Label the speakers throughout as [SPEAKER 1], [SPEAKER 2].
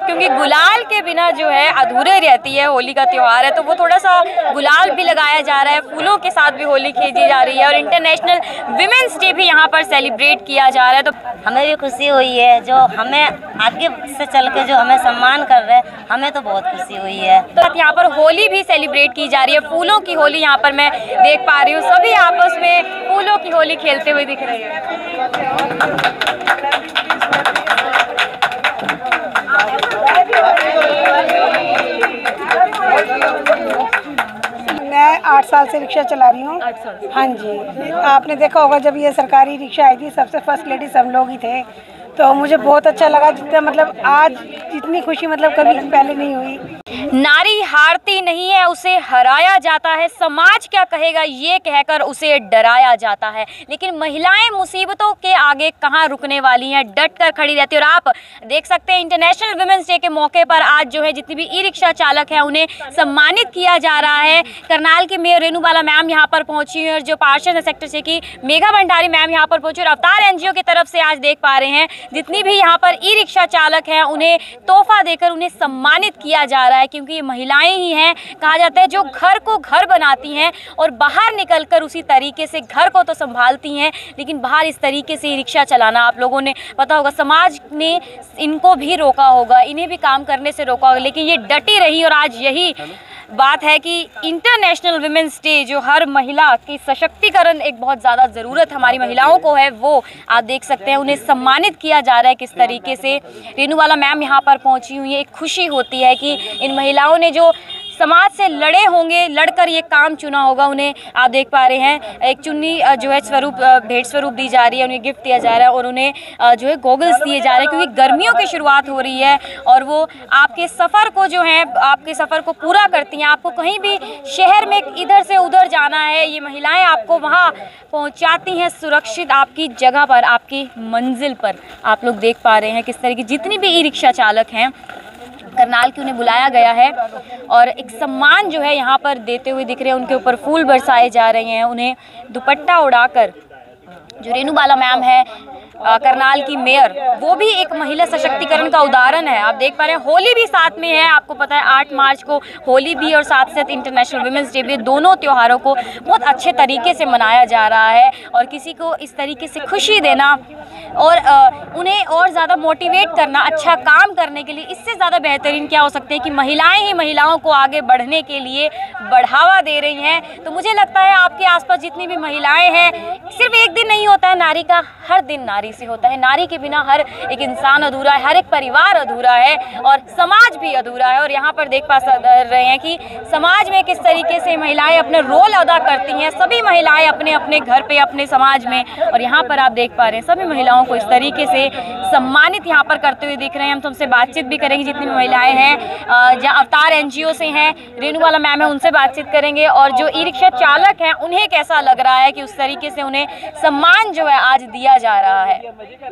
[SPEAKER 1] क्योंकि गुलाल के बिना जो है अधूरे रहती है। होली का त्यौहार है तो वो थोड़ा सा गुलाल भी लगाया जा रहा है, फूलों के साथ भी होली खेली जा रही है और इंटरनेशनल विमेंस डे भी यहाँ पर सेलिब्रेट किया जा रहा है। तो
[SPEAKER 2] हमें भी खुशी हुई है, जो हमें आगे से चल के जो हमें सम्मान कर रहे हैं, हमें तो बहुत खुशी हुई है।
[SPEAKER 1] तो यहाँ पर होली भी सेलिब्रेट की जा रही है, फूलों की होली यहाँ पर मैं देख पा रही हूँ। सभी आपस में फूलों की होली खेलते हुए दिख रहे हैं।
[SPEAKER 3] मैं 8 साल से रिक्शा चला रही हूँ। हाँ जी, आपने देखा होगा जब ये सरकारी रिक्शा आई थी, सबसे फर्स्ट लेडी सब लोग ही थे, तो मुझे बहुत अच्छा लगा। जितना मतलब आज जितनी खुशी मतलब कभी पहले नहीं हुई।
[SPEAKER 1] नारी हारती नहीं है, उसे हराया जाता है, समाज क्या कहेगा ये कहकर उसे डराया जाता है। लेकिन महिलाएं मुसीबतों के आगे कहाँ रुकने वाली हैं, डट कर खड़ी रहती है। और आप देख सकते हैं इंटरनेशनल वुमेन्स डे के मौके पर आज जो है जितनी भी ई रिक्शा चालक हैं उन्हें सम्मानित किया जा रहा है। करनाल की मेयर रेणुबाला मैम यहाँ पर पहुंची हैं और जो पार्षद है सेक्टर से की मेघा भंडारी मैम यहाँ पर पहुंची और अवतार एनजीओ की तरफ से आज देख पा रहे हैं जितनी भी यहाँ पर ई रिक्शा चालक हैं उन्हें तोहफा देकर उन्हें सम्मानित किया जा रहा है। क्योंकि ये महिलाएं ही हैं, कहा जाता है, जो घर को घर बनाती हैं और बाहर निकलकर उसी तरीके से घर को तो संभालती हैं, लेकिन बाहर इस तरीके से रिक्शा चलाना आप लोगों ने पता होगा समाज ने इनको भी रोका होगा, इन्हें भी काम करने से रोका होगा, लेकिन ये डटी रही। और आज यही बात है कि इंटरनेशनल विमेंस डे जो हर महिला की सशक्तिकरण एक बहुत ज़्यादा ज़रूरत हमारी महिलाओं को है, वो आप देख सकते हैं उन्हें सम्मानित किया जा रहा है किस तरीके से। रेणुबाला मैम यहाँ पर पहुँची हुई है। एक खुशी होती है कि इन महिलाओं ने जो समाज से लड़े होंगे, लड़कर ये काम चुना होगा, उन्हें आप देख पा रहे हैं एक चुन्नी जो है स्वरूप भेंट स्वरूप दी जा रही है, उन्हें गिफ्ट दिया जा रहा है और उन्हें जो है गॉगल्स दिए जा रहे हैं क्योंकि गर्मियों की शुरुआत हो रही है और वो आपके सफ़र को जो है आपके सफ़र को पूरा करती हैं। आपको कहीं भी शहर में इधर से उधर जाना है, ये महिलाएं आपको वहाँ पहुँचाती हैं सुरक्षित आपकी जगह पर, आपकी मंजिल पर। आप लोग देख पा रहे हैं किस तरह की जितनी भी ई रिक्शा चालक हैं करनाल की उन्हें बुलाया गया है और एक सम्मान जो है यहाँ पर देते हुए दिख रहे हैं। उनके ऊपर फूल बरसाए जा रहे हैं, उन्हें दुपट्टा उड़ाकर। जो रेणुबाला मैम है करनाल की मेयर, वो भी एक महिला सशक्तिकरण का उदाहरण है। आप देख पा रहे हैं होली भी साथ में है। आपको पता है 8 मार्च को होली भी और साथ साथ इंटरनेशनल वुमेन्स डे भी, दोनों त्योहारों को बहुत अच्छे तरीके से मनाया जा रहा है और किसी को इस तरीके से खुशी देना और उन्हें और ज़्यादा मोटिवेट करना अच्छा काम करने के लिए, इससे ज़्यादा बेहतरीन क्या हो सकते हैं कि महिलाएं ही महिलाओं को आगे बढ़ने के लिए बढ़ावा दे रही हैं। तो मुझे लगता है आपके आसपास जितनी भी महिलाएं हैं, सिर्फ एक दिन नहीं होता है नारी का, हर दिन नारी से होता है। नारी के बिना हर एक इंसान अधूरा है, हर एक परिवार अधूरा है और समाज भी अधूरा है। और यहाँ पर देख पा रहे हैं कि समाज में किस तरीके से महिलाएं अपने रोल अदा करती हैं, सभी महिलाएं अपने अपने घर पे, अपने समाज में। और यहाँ पर आप देख पा रहे हैं सभी महिलाओं को इस तरीके से सम्मानित यहाँ पर करते हुए दिख रहे हैं। हम तुमसे बातचीत भी करेंगे, जितनी भी महिलाएं हैं जहाँ अवतार एनजीओ से हैं, रेणुबाला मैम है, उनसे बातचीत करेंगे। और जो ई रिक्शा चालक हैं उन्हें कैसा लग रहा है कि उस तरीके से उन्हें सम्मान जो है आज दिया जा रहा है।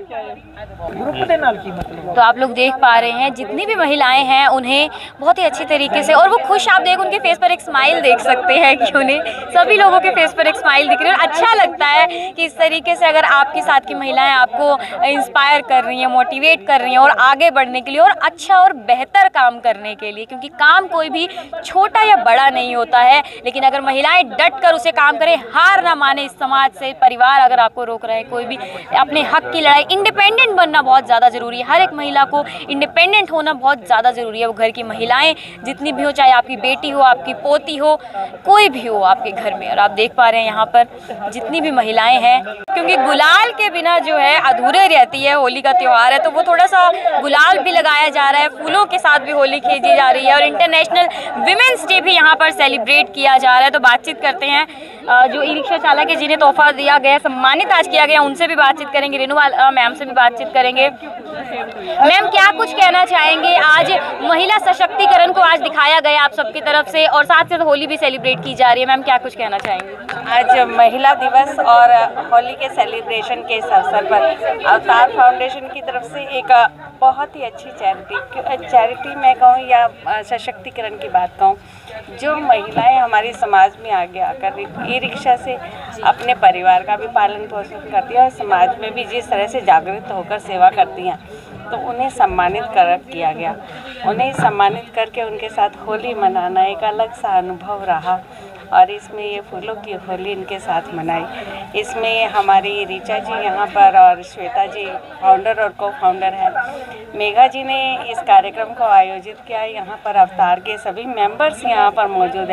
[SPEAKER 1] तो आप लोग देख पा रहे हैं जितनी भी महिलाएं हैं उन्हें बहुत ही अच्छी तरीके से, और वो खुश, आप देख उनके फेस पर एक स्माइल देख सकते हैं कि उन्हें सभी लोगों के फेस पर एक स्माइल दिख रही है। और अच्छा लगता है कि इस तरीके से अगर आपके साथ की महिलाएं आपको इंस्पायर कर रही हैं, मोटिवेट कर रही हैं और आगे बढ़ने के लिए और अच्छा और बेहतर काम करने के लिए, क्योंकि काम कोई भी छोटा या बड़ा नहीं होता है, लेकिन अगर महिलाएं डट कर उसे काम करें, हार ना माने, इस समाज से परिवार अगर आपको रोक रहे हैं, कोई भी अपने हक की लड़ाई, इंडिपेंडेंट बनना बहुत ज़्यादा ज़रूरी है। हर एक महिला को इंडिपेंडेंट होना बहुत ज़्यादा ज़रूरी है। वो घर की महिलाएं जितनी भी हो, चाहे आपकी बेटी हो, आपकी पोती हो, कोई भी हो आपके घर में। और आप देख पा रहे हैं यहाँ पर जितनी भी महिलाएं हैं, क्योंकि गुलाल के बिना जो है अधूरे रहती है। होली का त्यौहार है तो वो थोड़ा सा गुलाल भी लगाया जा रहा है, फूलों के साथ भी होली खेली जा रही है और इंटरनेशनल विमेंस डे भी यहाँ पर सेलिब्रेट किया जा रहा है। तो बातचीत करते हैं जो ई रिक्शा चालक है जिन्हें तोहफा दिया गया, सम्मानित आज किया गया, उनसे भी बातचीत करेंगे, रेणुबाला मैम से भी बातचीत करेंगे। मैम क्या कुछ कहना चाहेंगे, आज महिला सशक्तिकरण को आज दिखाया गया आप सबकी तरफ से और साथ साथ होली भी सेलिब्रेट की जा रही है, मैम क्या कुछ कहना चाहेंगे?
[SPEAKER 4] आज महिला दिवस और होली के सेलिब्रेशन के इस अवसर पर अवतार फाउंडेशन की तरफ से एक बहुत ही अच्छी चैरिटी मैं कहूँ या सशक्तिकरण की बात कहूँ, जो महिलाएं हमारी समाज में आगे आकर ई रिक्शा से अपने परिवार का भी पालन पोषण करती हैं और समाज में भी जिस तरह से जागृत होकर सेवा करती हैं, तो उन्हें सम्मानित किया गया। उन्हें सम्मानित करके उनके साथ होली मनाना एक अलग सा अनुभव रहा और इसमें ये फूलों की होली इनके साथ मनाई। इसमें हमारी ऋचा जी यहाँ पर और श्वेता जी फाउंडर और को फाउंडर है। मेघा जी ने इस कार्यक्रम को आयोजित किया। यहाँ पर अवतार के सभी मेंबर्स यहाँ पर मौजूद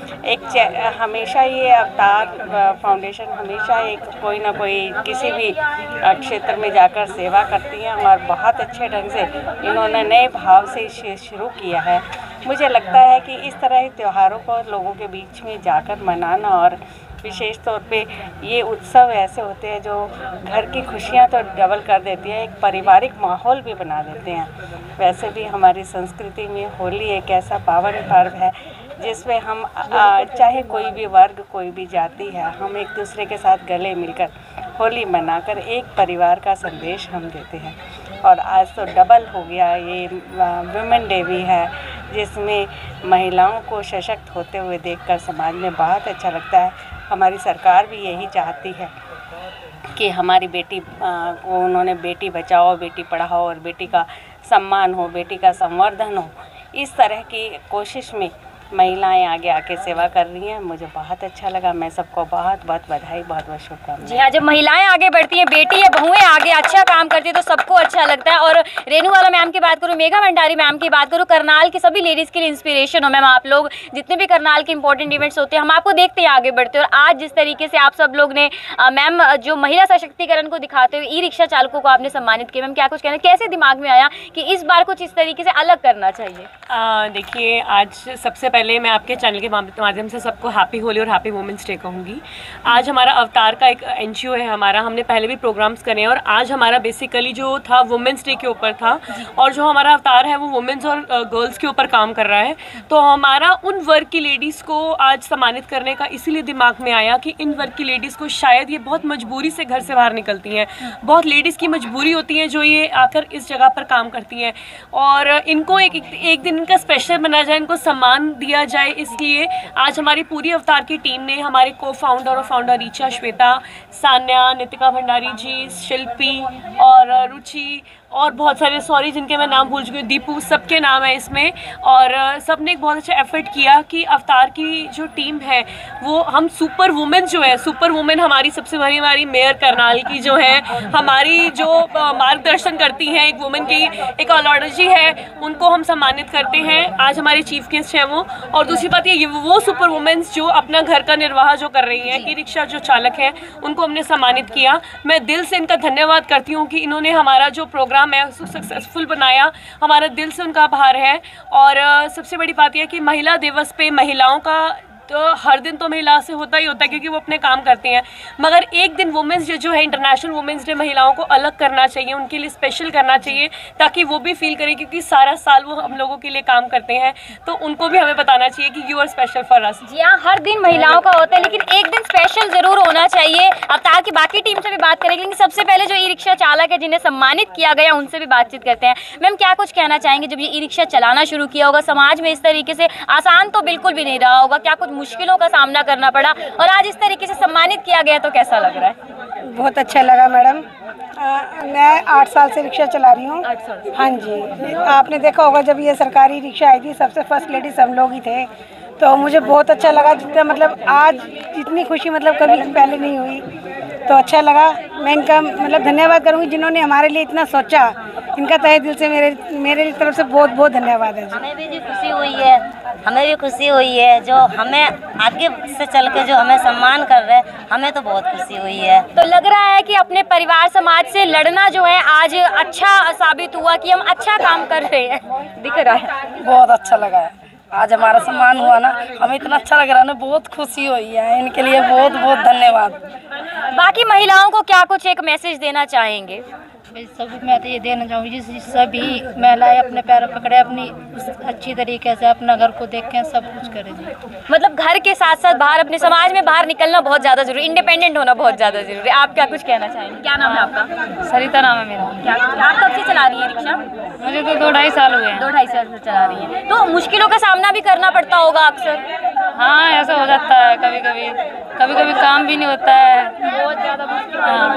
[SPEAKER 4] हैं। हमेशा ये अवतार फाउंडेशन हमेशा एक कोई ना कोई किसी भी क्षेत्र में जाकर सेवा करती हैं और बहुत अच्छे ढंग से इन्होंने नए भाव से इसे शुरू किया है। मुझे लगता है कि इस तरह के त्योहारों को लोगों के बीच में जाकर मनाना और विशेष तौर पे ये उत्सव ऐसे होते हैं जो घर की खुशियाँ तो डबल कर देती है, एक पारिवारिक माहौल भी बना देते हैं। वैसे भी हमारी संस्कृति में होली एक ऐसा पावन पर्व है जिसमें हम चाहे कोई भी वर्ग कोई भी जाति है, हम एक दूसरे के साथ गले मिलकर होली मनाकर एक परिवार का संदेश हम देते हैं। और आज तो डबल हो गया, ये वुमेन डे भी है जिसमें महिलाओं को सशक्त होते हुए देखकर समाज में बहुत अच्छा लगता है। हमारी सरकार भी यही चाहती है कि हमारी बेटी को उन्होंने बेटी बचाओ बेटी पढ़ाओ और बेटी का सम्मान हो, बेटी का संवर्धन हो। इस तरह की कोशिश में महिलाएं आगे आके सेवा कर रही हैं। मुझे बहुत अच्छा लगा। मैं सबको बहुत बहुत बधाई, बहुत बहुत शुभकामनाएं।
[SPEAKER 1] जी हाँ, जब महिलाएं आगे बढ़ती हैं, बेटी या बहुएं आगे अच्छा काम करती है तो सबको अच्छा लगता है। और रेणुवाला मैम की बात करूँ, मेघा भंडारी मैम की बात करूँ, करनाल की सभी लेडीज़ के लिए इंस्पिरेशन हो मैम। आप लोग जितने भी करनाल के इंपॉर्टेंट इवेंट्स होते हैं हम आपको देखते हैं आगे बढ़ते हैं। और आज जिस तरीके से आप सब लोग ने मैम जो महिला सशक्तिकरण को दिखाते हुए ई रिक्शा चालकों को आपने सम्मानित किया, मैम क्या कुछ कहना, कैसे दिमाग में आया कि इस बार कुछ इस तरीके से अलग करना चाहिए?
[SPEAKER 5] देखिए, आज सबसे पहले मैं आपके चैनल के माध्यम से सबको हैप्पी होली और हैप्पी वुमेंस डे कहूँगी। आज हमारा अवतार का एक एनजीओ है हमारा, हमने पहले भी प्रोग्राम्स करे हैं और आज हमारा बेसिकली जो था वुमेंस डे के ऊपर था और जो हमारा अवतार है वो वुमेंस और गर्ल्स के ऊपर काम कर रहा है। तो हमारा उन वर्ग की लेडीज़ को आज सम्मानित करने का इसीलिए दिमाग में आया कि इन वर्ग की लेडीज़ को शायद ये बहुत मजबूरी से घर से बाहर निकलती हैं, बहुत लेडीज़ की मजबूरी होती है जो ये आकर इस जगह पर काम करती हैं और इनको एक दिन इनका स्पेशल बनाया जाए, इनको सम्मान दिया जाए। इसलिए आज हमारी पूरी अवतार की टीम ने, हमारे को फाउंडर और फाउंडर ऋचा, श्वेता, सान्या, नितिका भंडारी जी, शिल्पी और रुचि और बहुत सारे, सॉरी जिनके मैं नाम भूल चुकी हूँ, दीपू, सबके नाम है इसमें। और सब ने एक बहुत अच्छा एफर्ट किया कि अवतार की जो टीम है वो हम सुपर वुमेन जो है, सुपर वुमेन हमारी सबसे बड़ी हमारी मेयर करनाल की जो है, हमारी जो मार्गदर्शन करती हैं, एक वुमेन की एक ऑलॉजी है, उनको हम सम्मानित करते हैं। आज हमारे चीफ गेस्ट हैं वो। और दूसरी बात ये वो सुपर वुमेन्स जो अपना घर का निर्वाह जो कर रही हैं, ई रिक्शा जो चालक हैं, उनको हमने सम्मानित किया। मैं दिल से इनका धन्यवाद करती हूँ कि इन्होंने हमारा जो प्रोग्राम है उसको सक्सेसफुल बनाया। हमारा दिल से उनका आभार है। और सबसे बड़ी बात यह है कि महिला दिवस पे महिलाओं का तो हर दिन तो महिला से होता ही होता है क्योंकि वो अपने काम करती हैं, मगर एक दिन वुमेंस डे जो है, इंटरनेशनल वुमेंस डे, महिलाओं को अलग करना चाहिए, उनके लिए स्पेशल करना चाहिए ताकि वो भी फील करें, क्योंकि सारा साल वो हम लोगों के लिए काम करते हैं। तो उनको भी हमें बताना चाहिए कि you are special for us.
[SPEAKER 1] जी हाँ, हर दिन महिलाओं का होता है लेकिन एक दिन स्पेशल जरूर होना चाहिए। अवतार की बाकी टीम से भी बात करेंगे लेकिन सबसे पहले जो ई रिक्शा चालक है जिन्हें सम्मानित किया गया उनसे भी बातचीत करते हैं। मैम क्या कुछ कहना चाहेंगे, जब ये ई रिक्शा चलाना शुरू किया होगा समाज में इस तरीके से आसान तो बिल्कुल भी नहीं रहा होगा, क्या कुछ मुश्किलों का सामना करना पड़ा और आज इस तरीके से सम्मानित किया गया तो कैसा लग रहा है?
[SPEAKER 3] बहुत अच्छा लगा मैडम। मैं 8 साल से रिक्शा चला रही हूँ। हाँ जी, आपने देखा होगा जब ये सरकारी रिक्शा आई थी सबसे फर्स्ट लेडीज हम लोग ही थे, तो मुझे बहुत अच्छा लगा। जितना मतलब आज जितनी खुशी मतलब कभी पहले नहीं हुई, तो अच्छा लगा। मैं इनका मतलब धन्यवाद करूँगी जिन्होंने हमारे लिए इतना सोचा। इनका तहे दिल से मेरे तरफ से बहुत बहुत धन्यवाद है।
[SPEAKER 2] हमें भी खुशी हुई है, हमें भी खुशी हुई है जो हमें आगे से चल के जो हमें सम्मान कर रहे हैं, हमें तो बहुत खुशी हुई है।
[SPEAKER 1] तो लग रहा है कि अपने परिवार समाज से लड़ना जो है आज अच्छा साबित हुआ कि हम अच्छा काम कर रहे हैं, दिख रहा है।
[SPEAKER 6] बहुत अच्छा लगा है आज हमारा सम्मान हुआ ना, हमें इतना अच्छा लग रहा है ना, बहुत खुशी हुई है। इनके लिए बहुत बहुत धन्यवाद।
[SPEAKER 1] बाकी महिलाओं को क्या कुछ एक मैसेज देना चाहेंगे?
[SPEAKER 7] सभी मैं तो ये देना चाहूँगी सभी महिलाएं अपने पैर पकड़े, अपनी अच्छी तरीके से अपना घर को देखें, सब कुछ करें जी।
[SPEAKER 1] मतलब घर के साथ साथ बाहर अपने समाज में बाहर निकलना बहुत ज़्यादा जरूरी, इंडिपेंडेंट होना बहुत ज़्यादा जरूरी है। आप क्या कुछ कहना चाहेंगे? क्या नाम है आपका?
[SPEAKER 7] सरिता नाम है मेरा।
[SPEAKER 1] क्या आप कब से चला रही है रिक्शा?
[SPEAKER 7] मुझे तो 2-2.5 साल हुए हैं।
[SPEAKER 1] 2-2.5 साल से चला रही है। तो मुश्किलों का सामना भी करना पड़ता होगा अक्सर?
[SPEAKER 7] हाँ ऐसा हो जाता है कभी कभी, कभी कभी काम भी नहीं होता है, बहुत ज़्यादा मुश्किल।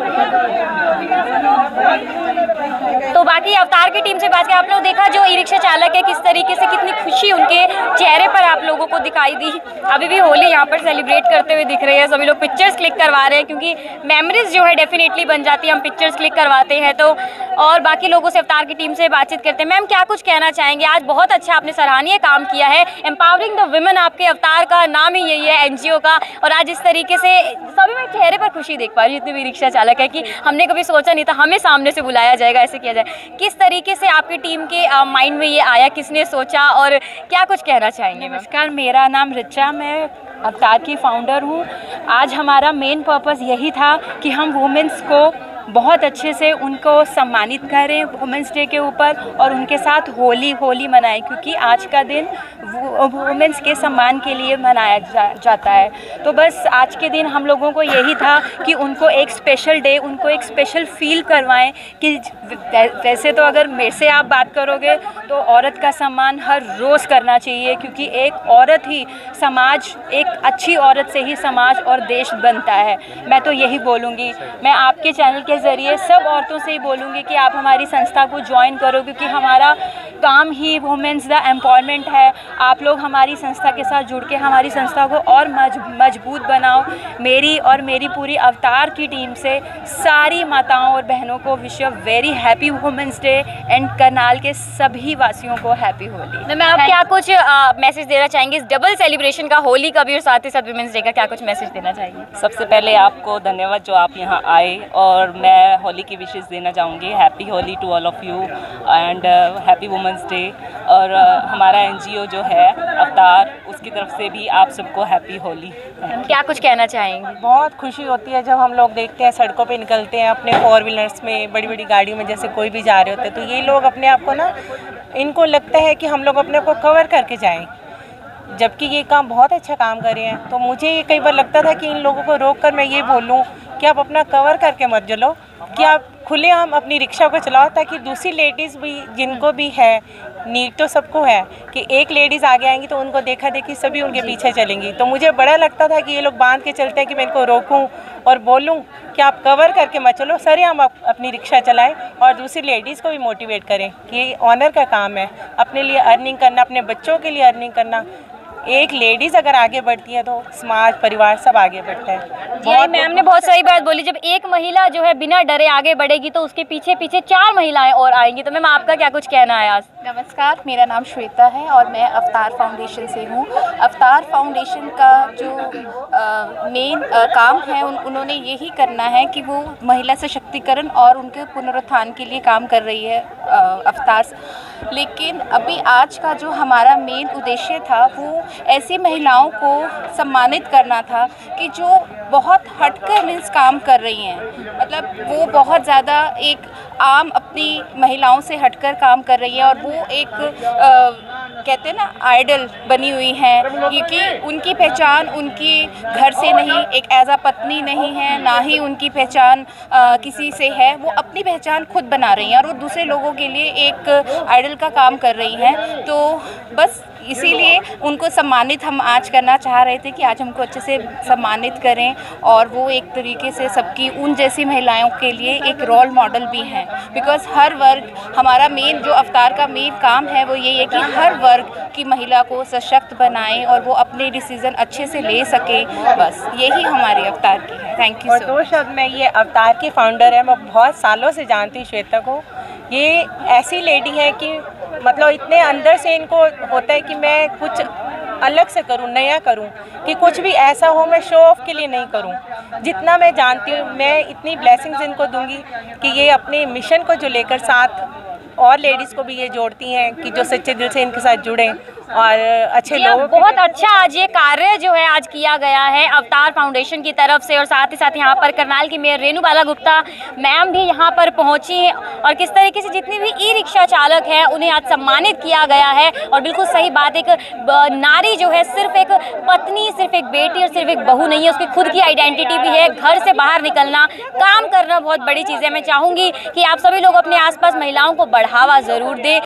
[SPEAKER 1] तो बाकी अवतार की टीम से बात करें, आप लोग देखा जो ई रिक्शा चालक है किस तरीके से, कितनी खुशी उनके चेहरे पर आप लोगों को दिखाई दी। अभी भी होली यहाँ पर सेलिब्रेट करते हुए दिख रही है, सभी लोग पिक्चर्स क्लिक करवा रहे हैं क्योंकि मेमोरीज जो है डेफिनेटली बन जाती है, हम पिक्चर्स क्लिक करवाते हैं। तो और बाकी लोगों से अवतार की टीम से बातचीत करते हैं। मैम क्या कुछ कहना चाहेंगे? आज बहुत अच्छा आपने सराहनीय काम किया है, एम्पावरिंग द वुमेन, आपके अवतार का नाम ही यही है एनजीओ का। और आज इस तरीके से सभी में चेहरे पर खुशी देख पा रही हूँ, जितने भी रिक्शा चालक है, कि हमने कभी सोचा नहीं था हमें सामने से बुलाया जाएगा, ऐसे किया जाए। किस तरीके से आपकी टीम के माइंड में ये आया, किसने सोचा, और क्या कुछ कहना चाहेंगे?
[SPEAKER 8] नमस्कार, मेरा नाम रिचा, मैं अवतार की फाउंडर हूँ। आज हमारा मेन पर्पस यही था कि हम वुमेंस को बहुत अच्छे से उनको सम्मानित करें वुमेंस डे के ऊपर, और उनके साथ होली मनाएं, क्योंकि आज का दिन वुमेंस के सम्मान के लिए मनाया जाता है। तो बस आज के दिन हम लोगों को यही था कि उनको एक स्पेशल डे, उनको एक स्पेशल फील करवाएं कि वैसे तो अगर मेरे से आप बात करोगे तो औरत का सम्मान हर रोज़ करना चाहिए, क्योंकि एक औरत ही समाज, एक अच्छी औरत से ही समाज और देश बनता है। मैं तो यही बोलूँगी, मैं आपके चैनल के ज़रिए सब औरतों से ही बोलूँगी कि आप हमारी संस्था को ज्वाइन करो, क्योंकि हमारा काम ही वुमेन्स द एम्पावरमेंट है। आप लोग हमारी संस्था के साथ जुड़ के हमारी संस्था को और मजबूत बनाओ। मेरी और मेरी पूरी अवतार की टीम से सारी माताओं और बहनों को wish you very happy women's day, and Karnal के सभी वासियों को हैप्पी होली।
[SPEAKER 1] मैं आप क्या कुछ मैसेज देना चाहेंगे इस डबल सेलिब्रेशन का, होली का भी और साथ ही साथ वुमेन्स डे का, क्या कुछ मैसेज देना चाहेंगे?
[SPEAKER 9] सबसे पहले आपको धन्यवाद जो आप यहाँ आए, और मैं होली की विशेष देना चाहूँगी। Happy Holi to all of you and happy women's day. और हमारा एनजीओ जो है अवतार, उसकी तरफ से भी आप सबको हैप्पी होली।
[SPEAKER 1] क्या कुछ कहना चाहेंगे?
[SPEAKER 4] बहुत खुशी होती है जब हम लोग देखते हैं सड़कों पे निकलते हैं अपने 4 व्हीलर्स में, बड़ी बड़ी गाड़ियों में, जैसे कोई भी जा रहे होते हैं, तो ये लोग अपने आप को ना, इनको लगता है कि हम लोग अपने को कवर करके जाएं, जबकि ये काम बहुत अच्छा काम कर रहे हैं। तो मुझे ये कई बार लगता था कि इन लोगों को रोक कर मैं ये बोलूँ कि आप अपना कवर करके मत चलो, कि आप खुलेआम अपनी रिक्शा को चलाओ, ताकि दूसरी लेडीज़ भी, जिनको भी है नीड तो सबको है, कि एक लेडीज़ आगे आएंगी तो उनको देखा देखी सभी उनके पीछे चलेंगी। तो मुझे बड़ा लगता था कि ये लोग बांध के चलते हैं कि मैं इनको रोकूं और बोलूं कि आप कवर करके मत चलो, सर हम अपनी रिक्शा चलाएं, और दूसरी लेडीज़ को भी मोटिवेट करें कि ये ऑनर का काम है, अपने लिए अर्निंग करना, अपने बच्चों के लिए अर्निंग करना। एक लेडीज़ अगर आगे बढ़ती है तो समाज, परिवार सब आगे बढ़ता है।
[SPEAKER 1] जी मैम ने बहुत सही बात बोली, जब एक महिला जो है बिना डरे आगे बढ़ेगी तो उसके पीछे पीछे 4 महिलाएं और आएंगी। तो मैम आपका क्या कुछ कहना है आज?
[SPEAKER 7] नमस्कार, मेरा नाम श्वेता है और मैं अवतार फाउंडेशन से हूँ। अवतार फाउंडेशन का जो मेन काम है, उन्होंने यही करना है कि वो महिला सशक्तिकरण और उनके पुनरुत्थान के लिए काम कर रही है अवतार। लेकिन अभी आज का जो हमारा मेन उद्देश्य था वो ऐसी महिलाओं को सम्मानित करना था कि जो बहुत हटकर मीन्स काम कर रही हैं, मतलब वो बहुत ज़्यादा एक आम अपनी महिलाओं से हटकर काम कर रही है, और वो एक कहते हैं ना आइडल बनी हुई हैं, क्योंकि उनकी पहचान उनकी घर से नहीं, एक एज आ पत्नी नहीं है, ना ही उनकी पहचान किसी से है, वो अपनी पहचान खुद बना रही हैं और वो दूसरे लोगों के लिए एक आइडल का काम कर रही हैं। तो बस इसीलिए उनको सम्मानित हम आज करना चाह रहे थे कि आज हमको अच्छे से सम्मानित करें, और वो एक तरीके से सबकी उन जैसी महिलाओं के लिए एक रोल मॉडल भी हैं। बिकॉज़ हर वर्ग, हमारा मेन जो अवतार का मेन काम है वो यही है कि हर वर्ग की महिला को सशक्त बनाएं और वो अपने डिसीज़न अच्छे से ले सकें। बस यही हमारे अवतार की है। Thank you so much.
[SPEAKER 4] और 2 शब्द में, ये अवतार की फाउंडर है, मैं बहुत सालों से जानती हूँ श्वेता को। ये ऐसी लेडी है कि मतलब इतने अंदर से इनको होता है कि मैं कुछ अलग से करूं, नया करूं, कि कुछ भी ऐसा हो मैं शो ऑफ के लिए नहीं करूं। जितना मैं जानती हूं, मैं इतनी ब्लेसिंग्स इनको दूंगी कि ये अपने मिशन को जो लेकर साथ और लेडीज़ को भी ये जोड़ती हैं कि जो सच्चे दिल से इनके साथ जुड़ें और अच्छे लोगों।
[SPEAKER 1] बहुत अच्छा आज ये कार्य जो है आज किया गया है अवतार फाउंडेशन की तरफ से, और साथ ही साथ यहाँ पर करनाल की मेयर रेणु बाला गुप्ता मैम भी यहाँ पर पहुँची हैं, और किस तरीके से जितनी भी ई रिक्शा चालक हैं उन्हें आज सम्मानित किया गया है। और बिल्कुल सही बात, एक नारी जो है सिर्फ एक पत्नी, सिर्फ एक बेटी और सिर्फ एक बहू नहीं है, उसकी खुद की आइडेंटिटी भी है। घर से बाहर निकलना, काम करना बहुत बड़ी चीज़ है। मैं चाहूँगी कि आप सभी लोग अपने आसपास महिलाओं को बढ़ावा ज़रूर दें।